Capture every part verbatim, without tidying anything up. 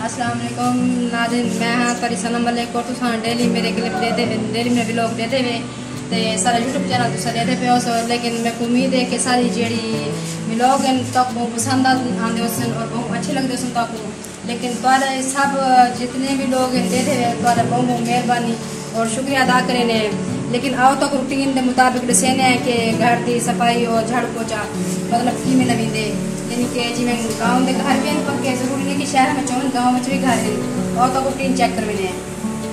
अस्सलाम वालेकुम नाज़रीन, मैं हाँ करी सनम मलिक और तुसां डेली मेरे क्लिप देते डेली मेरे व्लॉग देते हुए ते सारा यूट्यूब चैनल तुसा देते पे हो। लेकिन मैं उम्मीद है कि सारी जेड़ी व्लॉग हैं तक बहुत पसंद आते हो और बहुत अच्छे लगते हो तक। लेकिन तुम्हारे सब जितने भी लोग देते हुए तुम्हारा बहुत बहुत मेहरबानी और शुक्रिया अदा करें। लेकिन आओ तक रूटीन के मुताबिक दसेने है कि घर की सफाई और झाड़ू पोचा मतलब कि में नवी दे यानी कि जिमें गाँव के घर भी पक्के जरूरी नहीं कि शहर में चौन गाँव में भी घर हैं और तक रूटीन चेक करवाने हैं।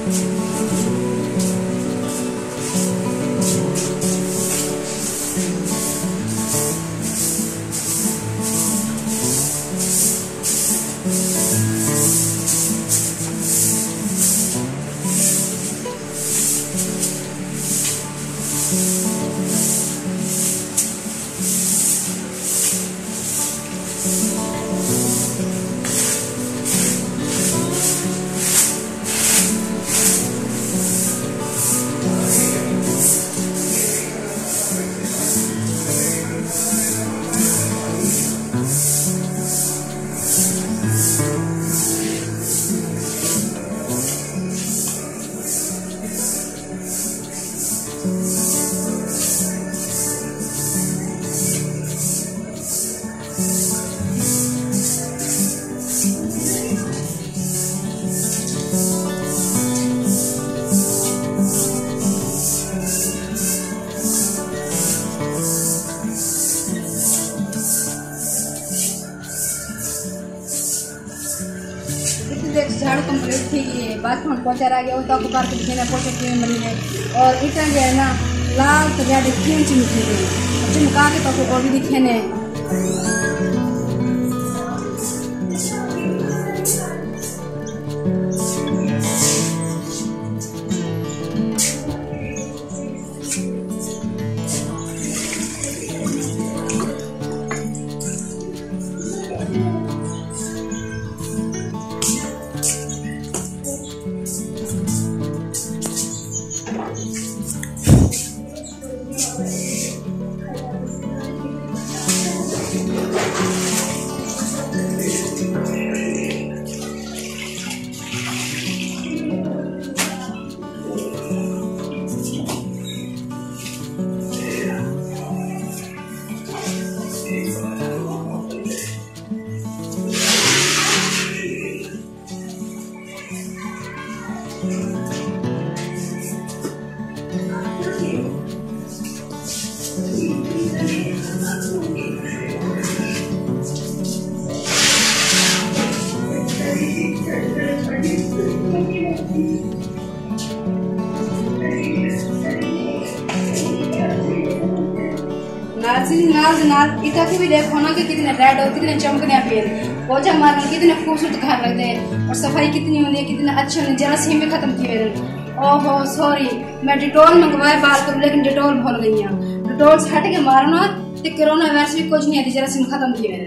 झाड़ू कंप्लीट थी गई, बाथरूम पोचा रह गया तो बार के दिखे पोचा क्यों बनी है और इतना जो है ना लाल तो ज्यादा क्यों चिमकी गई चिमका के तो और भी दिखे ने। नाज नाज इतना भी देखो ना कि कितने रेड और कितने चमकने पेड़ पोछा मारना कितने खूबसूरत घर लगते हैं और सफाई कितनी होती है कितने अच्छे होने जरासीम भी खत्म किए। ओहो सॉरी मैं डिटोल मंगवाए बाल कर लेकिन डिटोल भूल गई हूँ। डिटोल से हट के मारना तो कोरोना वायरस भी कुछ नहीं आती जरासीम खत्म किए।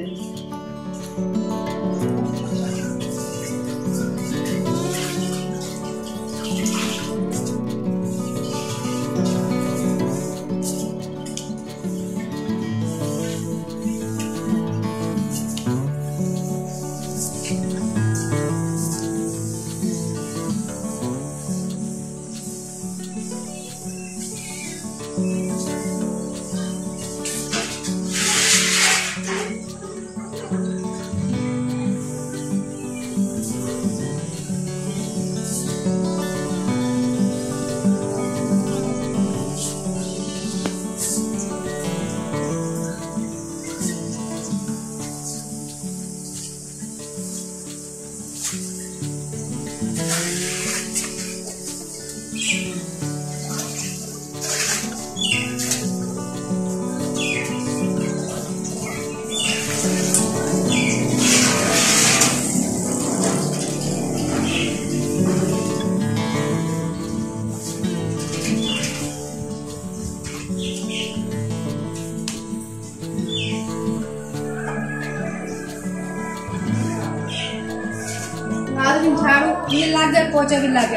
झाड़ू ये लग गया पोचा भी लग गया।